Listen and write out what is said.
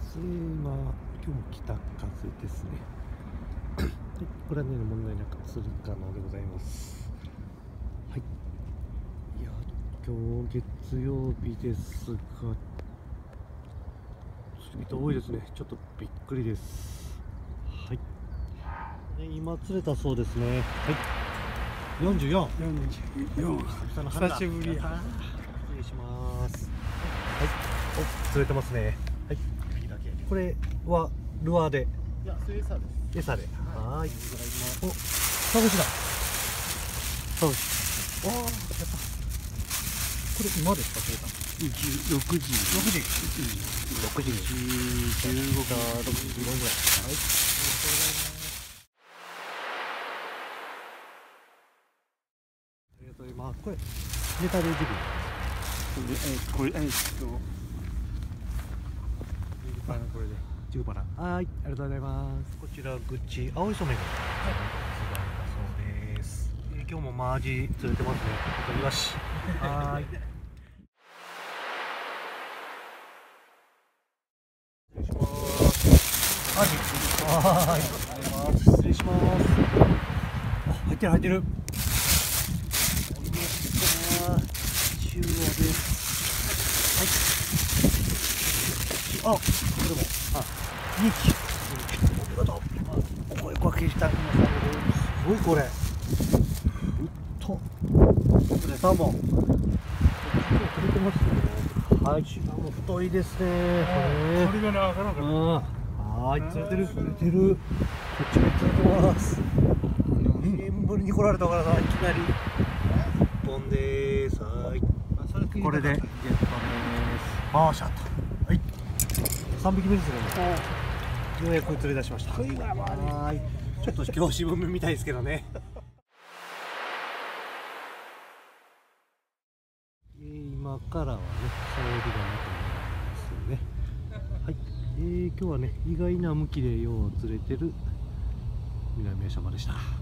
今日も北風ですね。これはね、問題なく釣る可能でございます。はい。いや、今日月曜日ですが、釣り人多いですね。ちょっとびっくりです。はい。今釣れたそうですね。はい。44。 久しぶりや。 失礼します。はい。お、釣れてますね。はい。これはルアーで。 いや、それ餌です。 餌で。はい。お、サゴシだ。サゴシ。おお、やった。これ今ですか、釣れた。 6時。 6時。15か6時4ぐらい。はい。ありがとうございます。これネタでできる。 これ、 これで15パラ。はい、ありがとうございます。こちら口青い染めが発売だそうです。今日もマアジ釣れてますね。あとイワシ。はい。失礼します。アジ。はい。失礼します。あ、入ってる入ってる。中央です。はい。あ、これも。2匹。お見事。お声かけした皆さんすごいこれ。うっと。これ3本。結構取れてますね。はい。血がもう太いですね。 これがなかなか。 はい。釣れてる。釣れてる。こっちめっちゃ釣れてます。2年ぶりに来られたからな、いきなり。1本でーす。はい。これでゲットです。マーシャット。はい。3匹目ですね。ようやく釣れ出しました。はい。ちょっと今日渋めみたいですけどね。今からはね、サオリがまとめますね。はい。今日はね、意外な向きでよう釣れてる南阿謝間でした。